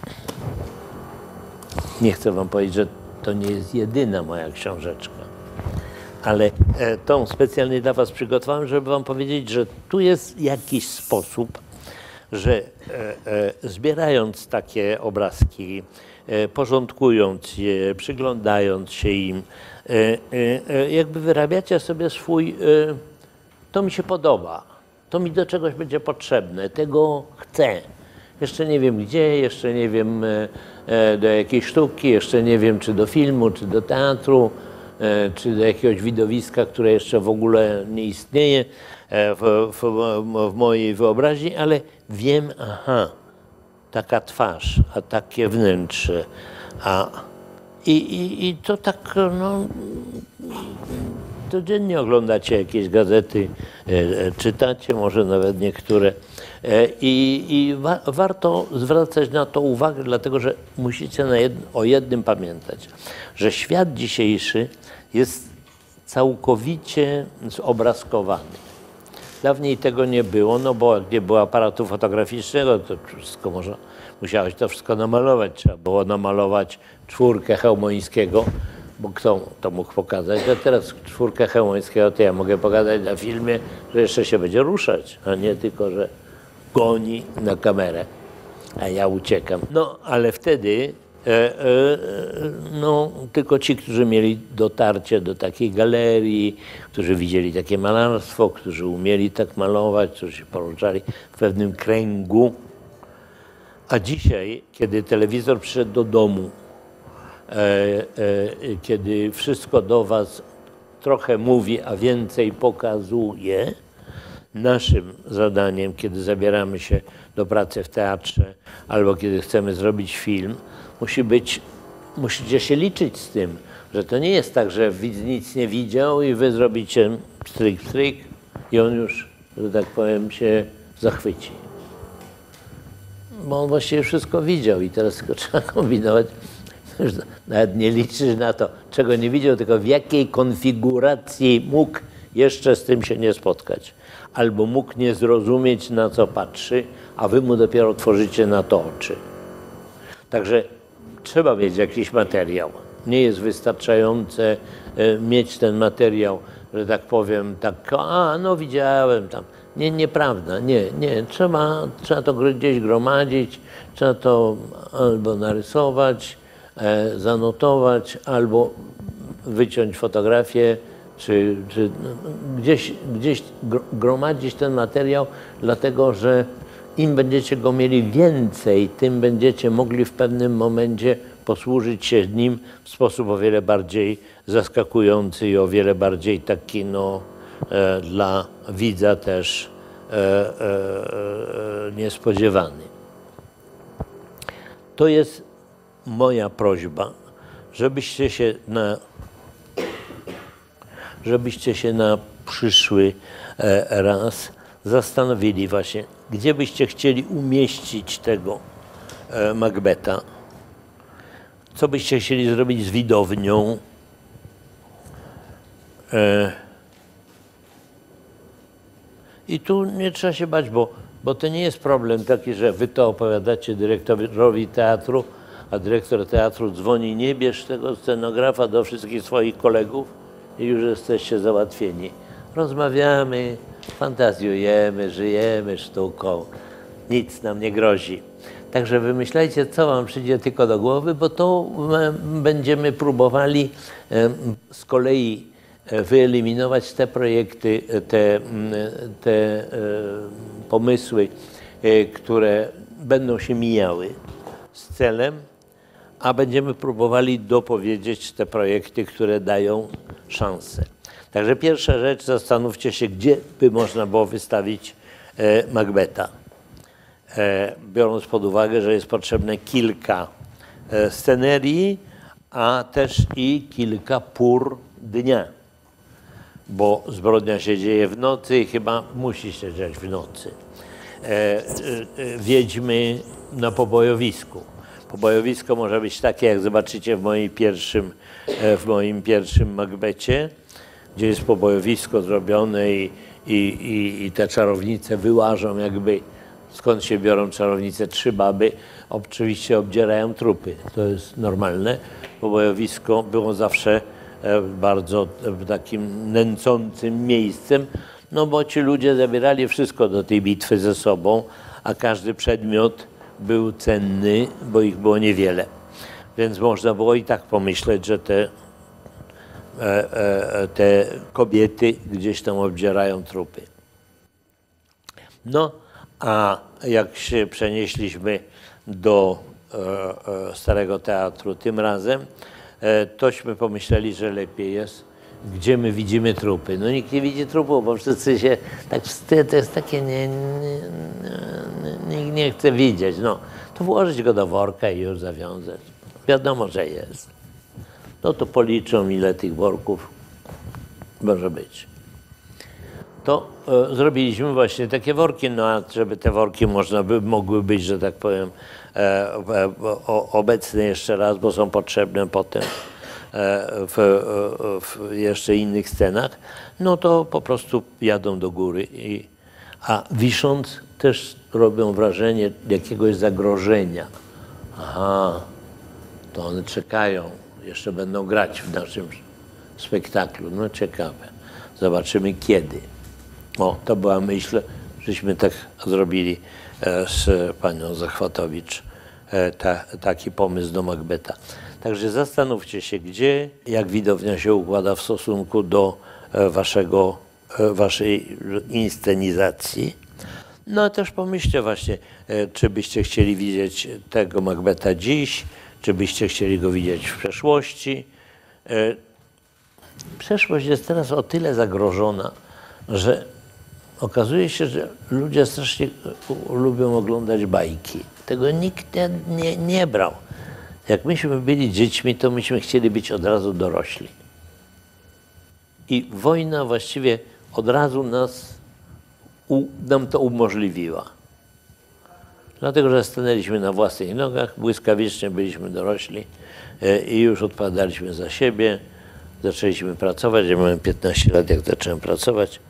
Nie chcę wam powiedzieć, że to nie jest jedyna moja książeczka. ale e, tą specjalnie dla was przygotowałem, żeby wam powiedzieć, że tu jest jakiś sposób, że e, e, zbierając takie obrazki, e, porządkując je, przyglądając się im, e, e, e, jakby wyrabiacie sobie swój, e, to mi się podoba, to mi do czegoś będzie potrzebne, tego chcę. Jeszcze nie wiem gdzie, jeszcze nie wiem e, e, do jakiej sztuki, jeszcze nie wiem czy do filmu, czy do teatru, e, czy do jakiegoś widowiska, które jeszcze w ogóle nie istnieje e, w, w, w mojej wyobraźni, ale wiem, aha, taka twarz, a takie wnętrze, a i, i, i to tak, no, codziennie oglądacie jakieś gazety, e, czytacie może nawet niektóre e, i, i wa warto zwracać na to uwagę, dlatego że musicie na jed o jednym pamiętać, że świat dzisiejszy jest całkowicie zobrazkowany. Dawniej tego nie było, no bo jak nie było aparatu fotograficznego, to wszystko można, musiałeś to wszystko namalować. Trzeba było namalować czwórkę Chełmońskiego, bo kto to mógł pokazać? A teraz czwórkę Chełmońskiego to ja mogę pokazać na filmie, że jeszcze się będzie ruszać, a nie tylko, że goni na kamerę, a ja uciekam. No, ale wtedy e, e, no, tylko ci, którzy mieli dotarcie do takiej galerii, którzy widzieli takie malarstwo, którzy umieli tak malować, którzy się poruszali w pewnym kręgu. A dzisiaj, kiedy telewizor przyszedł do domu, e, e, kiedy wszystko do was trochę mówi, a więcej pokazuje, naszym zadaniem, kiedy zabieramy się do pracy w teatrze albo kiedy chcemy zrobić film, musi być, musicie się liczyć z tym, że to nie jest tak, że widz nic nie widział i wy zrobicie stryk, stryk i on już, że tak powiem, się zachwyci. Bo on właściwie wszystko widział i teraz tylko trzeba kombinować. Nawet nie liczysz na to, czego nie widział, tylko w jakiej konfiguracji mógł jeszcze z tym się nie spotkać. Albo mógł nie zrozumieć, na co patrzy, a wy mu dopiero tworzycie na to oczy. Także trzeba mieć jakiś materiał. Nie jest wystarczające mieć ten materiał, że tak powiem, tak, a no widziałem tam. Nie, nieprawda, nie, nie. Trzeba, trzeba to gdzieś gromadzić, trzeba to albo narysować, e, zanotować, albo wyciąć fotografię, czy, czy gdzieś, gdzieś gromadzić ten materiał, dlatego że im będziecie go mieli więcej, tym będziecie mogli w pewnym momencie posłużyć się nim w sposób o wiele bardziej zaskakujący i o wiele bardziej taki no, e, dla widza też e, e, e, niespodziewany. To jest moja prośba, żebyście się na żebyście się na przyszły e, raz zastanowili właśnie, gdzie byście chcieli umieścić tego e, Macbetha, co byście chcieli zrobić z widownią. E, I tu nie trzeba się bać, bo, bo to nie jest problem taki, że wy to opowiadacie dyrektorowi teatru, a dyrektor teatru dzwoni, nie bierz tego scenografa do wszystkich swoich kolegów i już jesteście załatwieni. Rozmawiamy, fantazjujemy, żyjemy sztuką, nic nam nie grozi. Także wymyślajcie, co wam przyjdzie tylko do głowy, bo to będziemy próbowali z kolei wyeliminować te projekty, te, te pomysły, które będą się mijały z celem, a będziemy próbowali dopowiedzieć te projekty, które dają szansę. Także pierwsza rzecz, zastanówcie się, gdzie by można było wystawić Macbetha. Biorąc pod uwagę, że jest potrzebne kilka scenerii, a też i kilka pór dnia. Bo zbrodnia się dzieje w nocy i chyba musi się dziać w nocy. Wiedźmy na pobojowisku. Pobojowisko może być takie, jak zobaczycie w moim pierwszym, w moim pierwszym Macbethie, gdzie jest pobojowisko zrobione i, i, i, i te czarownice wyłażą jakby, skąd się biorą czarownice, trzy baby, oczywiście obdzierają trupy. To jest normalne. Pobojowisko było zawsze bardzo takim nęcącym miejscem, no bo ci ludzie zabierali wszystko do tej bitwy ze sobą, a każdy przedmiot był cenny, bo ich było niewiele. Więc można było i tak pomyśleć, że te, te kobiety gdzieś tam obdzierają trupy. No, a jak się przenieśliśmy do Starego Teatru tym razem, tośmy pomyśleli, że lepiej jest, gdzie my widzimy trupy. No nikt nie widzi trupów, bo wszyscy się tak wstyd, to jest takie, nie, nie, nie, nikt nie chce widzieć. No, to włożyć go do worka i już zawiązać. Wiadomo, że jest. No to policzą, ile tych worków może być. To e, zrobiliśmy właśnie takie worki, no a żeby te worki można by, mogły być, że tak powiem, e, e, o, obecne jeszcze raz, bo są potrzebne potem e, w, w jeszcze innych scenach, no to po prostu jadą do góry. I, a wisząc też robią wrażenie jakiegoś zagrożenia. Aha, to one czekają, jeszcze będą grać w naszym spektaklu. No ciekawe. Zobaczymy kiedy. O, to była myśl, żeśmy tak zrobili z panią Zachwatowicz, ta, taki pomysł do Macbeta. Także zastanówcie się, gdzie, jak widownia się układa w stosunku do waszego, waszej inscenizacji. No a też pomyślcie właśnie, czy byście chcieli widzieć tego Macbeta dziś, czy byście chcieli go widzieć w przeszłości. Przeszłość jest teraz o tyle zagrożona, że okazuje się, że ludzie strasznie lubią oglądać bajki. Tego nikt nie, nie, nie brał. Jak myśmy byli dziećmi, to myśmy chcieli być od razu dorośli. I wojna właściwie od razu nas, u, nam to umożliwiła. Dlatego, że stanęliśmy na własnych nogach, błyskawicznie byliśmy dorośli i już odpowiadaliśmy za siebie. Zaczęliśmy pracować, ja miałem piętnaście lat, jak zacząłem pracować.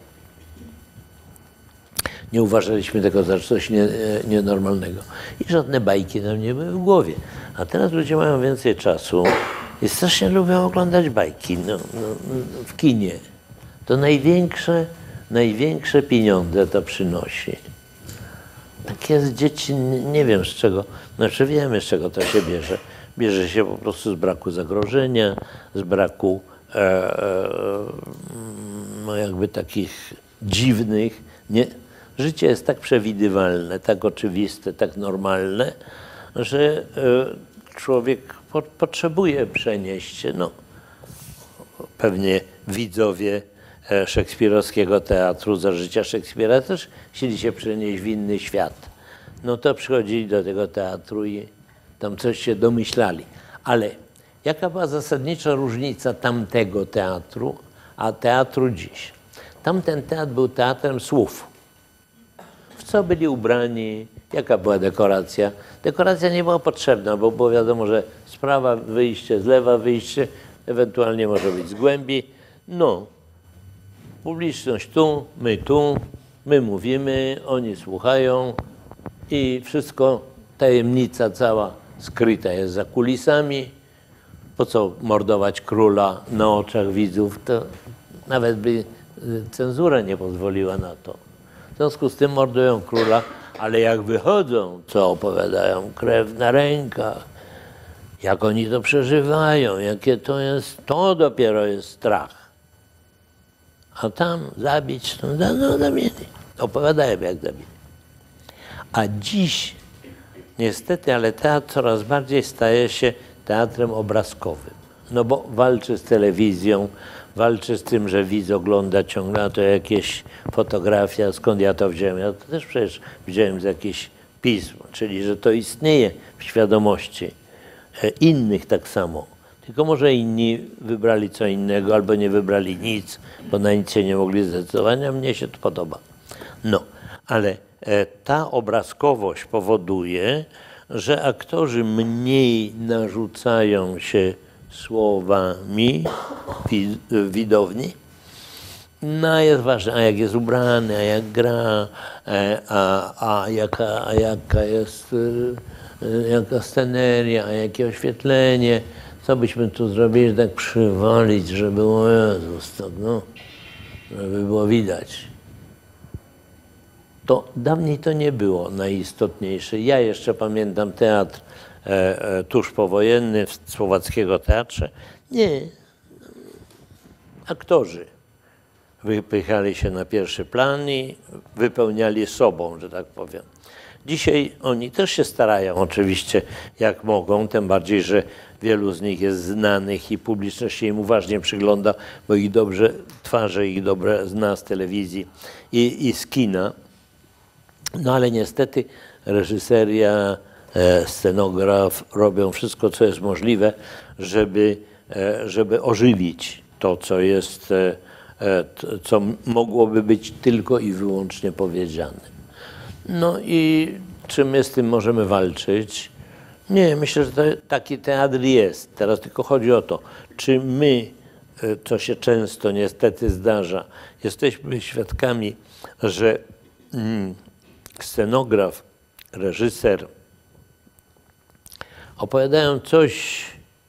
Nie uważaliśmy tego za coś nie, nienormalnego. I żadne bajki nam nie były w głowie. A teraz ludzie mają więcej czasu i strasznie lubią oglądać bajki no, no, w kinie. To największe, największe pieniądze to przynosi. Takie z dzieci, nie wiem z czego, znaczy wiemy z czego to się bierze. Bierze się po prostu z braku zagrożenia, z braku e, e, no jakby takich dziwnych, nie, życie jest tak przewidywalne, tak oczywiste, tak normalne, że e, człowiek po, potrzebuje przenieść się. No, pewnie widzowie e, szekspirowskiego teatru za życia Szekspira też chcieli się przenieść w inny świat. No to przychodzili do tego teatru i tam coś się domyślali. Ale jaka była zasadnicza różnica tamtego teatru, a teatru dziś? Tamten teatr był teatrem słów. W co byli ubrani, jaka była dekoracja? Dekoracja nie była potrzebna, bo było wiadomo, że z prawa wyjście, z lewa wyjście, ewentualnie może być z głębi. No, publiczność tu, my tu, my mówimy, oni słuchają i wszystko, tajemnica cała skryta jest za kulisami. Po co mordować króla na oczach widzów? To nawet by cenzura nie pozwoliła na to. W związku z tym mordują króla, ale jak wychodzą, co opowiadają, krew na rękach, jak oni to przeżywają, jakie to jest, to dopiero jest strach. A tam zabić, no, no zabili. Opowiadają jak zabili. A dziś niestety, ale teatr coraz bardziej staje się teatrem obrazkowym. No bo walczy z telewizją, walczy z tym, że widz ogląda ciągle, a to jakieś fotografia, skąd ja to wziąłem? Ja to też przecież wziąłem z jakichś pism, czyli że to istnieje w świadomości innych tak samo. Tylko może inni wybrali co innego, albo nie wybrali nic, bo na nic się nie mogli zdecydować, a mnie się to podoba. No, ale ta obrazkowość powoduje, że aktorzy mniej narzucają się słowami widowni. No jest ważne, a jak jest ubrany, a jak gra, a, a, jaka, a jaka jest jaka sceneria, a jakie oświetlenie. co byśmy tu zrobili, tak przywalić, żeby, o Jezus, tak, no, żeby było widać. To dawniej to nie było najistotniejsze. Ja jeszcze pamiętam teatr e, e, tuż powojenny w Słowackiego Teatrze. Nie, aktorzy wypychali się na pierwszy plan i wypełniali sobą, że tak powiem. Dzisiaj oni też się starają oczywiście jak mogą, tym bardziej, że wielu z nich jest znanych i publiczność się im uważnie przygląda, bo ich dobrze twarze, ich dobrze zna z telewizji i, i z kina. No ale niestety reżyseria, e, scenograf robią wszystko, co jest możliwe, żeby, e, żeby ożywić to, co jest, e, e, co mogłoby być tylko i wyłącznie powiedziane. No i czy my z tym możemy walczyć? Nie, myślę, że to, taki teatr jest. Teraz tylko chodzi o to, czy my, e, co się często niestety zdarza, jesteśmy świadkami, że mm, scenograf, reżyser opowiadają coś,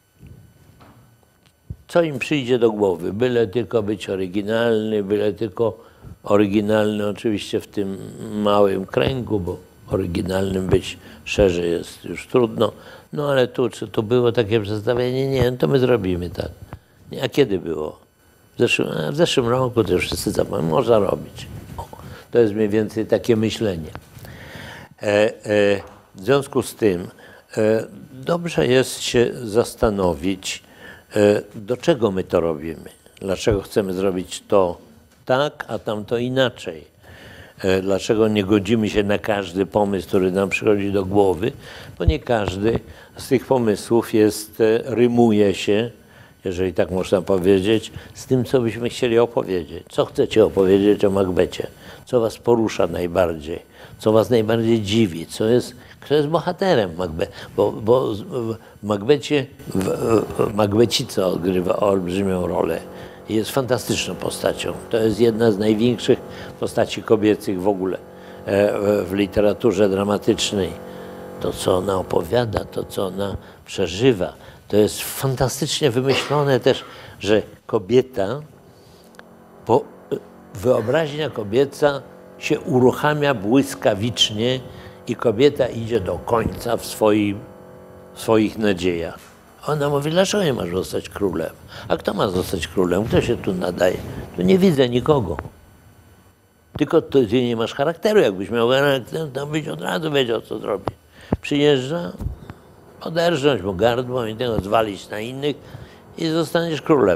co im przyjdzie do głowy, byle tylko być oryginalny, byle tylko oryginalny oczywiście w tym małym kręgu, bo oryginalnym być szerzej jest już trudno. No ale tu, czy to było takie przedstawienie? Nie, to my zrobimy tak. Nie, a kiedy było? W zeszłym, w zeszłym roku to już wszyscy zapomnieli, można robić. O, to jest mniej więcej takie myślenie. E, e, w związku z tym e, dobrze jest się zastanowić, e, do czego my to robimy. Dlaczego chcemy zrobić to tak, a tamto inaczej. E, dlaczego nie godzimy się na każdy pomysł, który nam przychodzi do głowy, bo nie każdy z tych pomysłów jest, e, rymuje się, jeżeli tak można powiedzieć, z tym, co byśmy chcieli opowiedzieć. Co chcecie opowiedzieć o Macbecie? Co was porusza najbardziej? Co was najbardziej dziwi? Co jest, kto jest bohaterem Macbeth? Bo, bo w Macbecie, w, w Macbecica odgrywa olbrzymią rolę. Jest fantastyczną postacią. To jest jedna z największych postaci kobiecych w ogóle w literaturze dramatycznej. To, co ona opowiada, to, co ona przeżywa, to jest fantastycznie wymyślone też, że kobieta, bo wyobraźnia kobieca się uruchamia błyskawicznie i kobieta idzie do końca w, swoim, w swoich nadziejach. Ona mówi, dlaczego nie masz zostać królem? A kto ma zostać królem? Kto się tu nadaje? Tu nie widzę nikogo. Tylko ty nie masz charakteru. Jakbyś miał charakter, to byś od razu wiedział, co zrobić. Przyjeżdża, oderżnąć mu gardło i tego zwalić na innych i zostaniesz królem.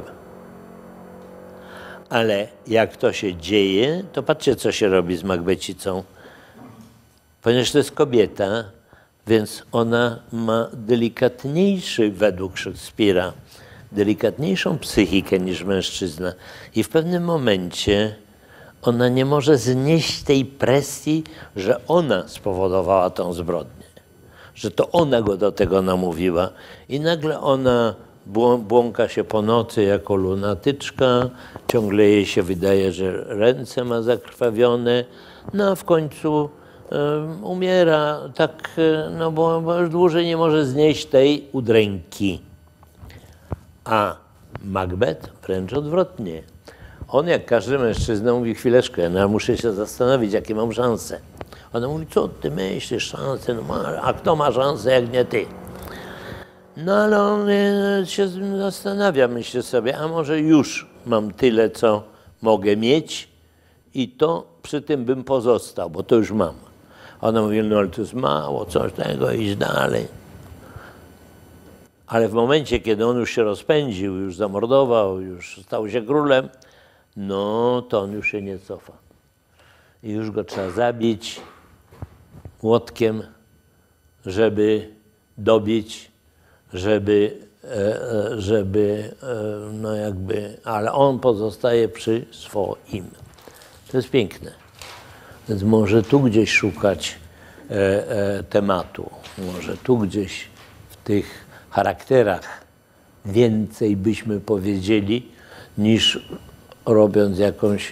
Ale jak to się dzieje, to patrzcie, co się robi z Macbecicą. Ponieważ to jest kobieta, więc ona ma delikatniejszy, według Szekspira, delikatniejszą psychikę niż mężczyzna. I w pewnym momencie ona nie może znieść tej presji, że ona spowodowała tą zbrodnię. Że to ona go do tego namówiła. I nagle ona błąka się po nocy jako lunatyczka, ciągle jej się wydaje, że ręce ma zakrwawione, no a w końcu um, umiera, tak, no bo, bo już dłużej nie może znieść tej udręki. A Macbeth wręcz odwrotnie. On, jak każdy mężczyzna, mówi, chwileczkę, no ja muszę się zastanowić, jakie mam szanse. Ona mówi, co ty myślisz, szanse, no ma, a kto ma szansę, jak nie ty? No ale on się zastanawia, myślę sobie, a może już mam tyle, co mogę mieć i to przy tym bym pozostał, bo to już mam. Ona mówi, no ale to jest mało, coś tego, iść dalej. Ale w momencie, kiedy on już się rozpędził, już zamordował, już stał się królem, no to on już się nie cofa. I już go trzeba zabić młotkiem, żeby dobić, żeby, żeby, no jakby, ale on pozostaje przy swoim. To jest piękne. Więc może tu gdzieś szukać tematu, może tu gdzieś w tych charakterach więcej byśmy powiedzieli, niż robiąc jakąś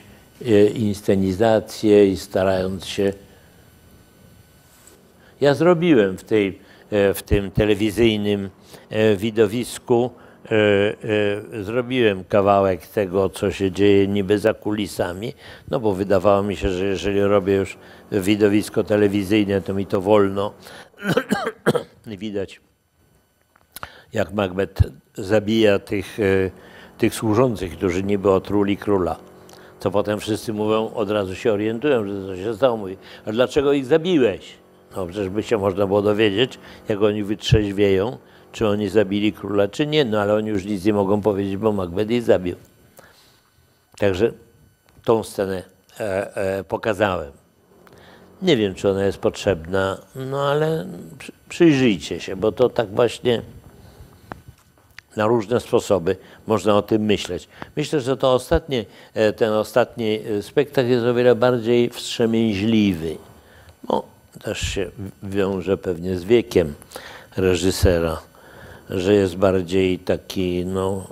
inscenizację i starając się. Ja zrobiłem w tej w tym telewizyjnym widowisku. Zrobiłem kawałek tego, co się dzieje niby za kulisami, no bo wydawało mi się, że jeżeli robię już widowisko telewizyjne, to mi to wolno. Widać, jak Macbeth zabija tych, tych służących, którzy niby otruli króla. To potem wszyscy mówią, od razu się orientują, że to się stało. Mówi, a dlaczego ich zabiłeś? No przecież by się można było dowiedzieć, jak oni wytrzeźwieją, czy oni zabili króla, czy nie. No ale oni już nic nie mogą powiedzieć, bo Macbeth ich zabił. Także tą scenę e, e, pokazałem. Nie wiem, czy ona jest potrzebna, no ale przy, przyjrzyjcie się, bo to tak właśnie na różne sposoby można o tym myśleć. Myślę, że to ostatnie, ten ostatni spektakl jest o wiele bardziej wstrzemięźliwy. No, też się wiąże pewnie z wiekiem reżysera, że jest bardziej taki, no,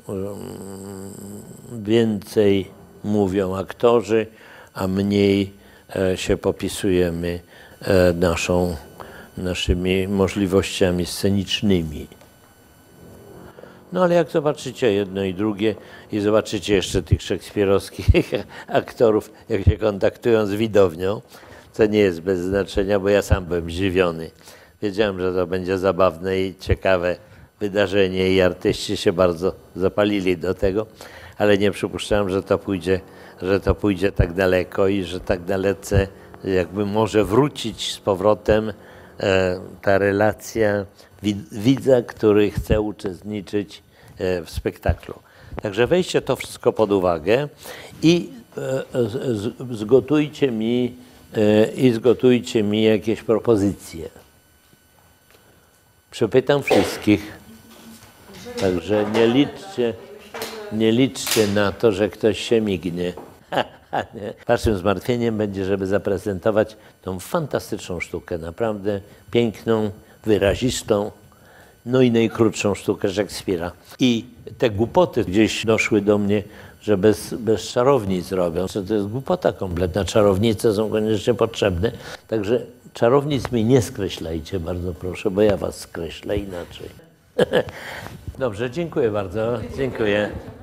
więcej mówią aktorzy, a mniej się popisujemy naszą, naszymi możliwościami scenicznymi. No ale jak zobaczycie jedno i drugie i zobaczycie jeszcze tych szekspirowskich aktorów, jak się kontaktują z widownią, co nie jest bez znaczenia, bo ja sam byłem zdziwiony. Wiedziałem, że to będzie zabawne i ciekawe wydarzenie i artyści się bardzo zapalili do tego, ale nie przypuszczałem, że to pójdzie, że to pójdzie tak daleko i że tak dalece jakby może wrócić z powrotem e, ta relacja widza, który chce uczestniczyć w spektaklu. Także weźcie to wszystko pod uwagę i zgotujcie mi, i zgotujcie mi jakieś propozycje. Przepytam wszystkich, także nie liczcie, nie liczcie na to, że ktoś się mignie. Waszym zmartwieniem będzie, żeby zaprezentować tą fantastyczną sztukę, naprawdę piękną, wyrazistą, no i najkrótszą sztukę Szekspira. I te głupoty gdzieś doszły do mnie, że bez, bez czarownic robią. To jest głupota kompletna. Czarownice są koniecznie potrzebne. Także czarownic mi nie skreślajcie, bardzo proszę, bo ja was skreślę inaczej. Dobrze, dziękuję bardzo. Dziękuję.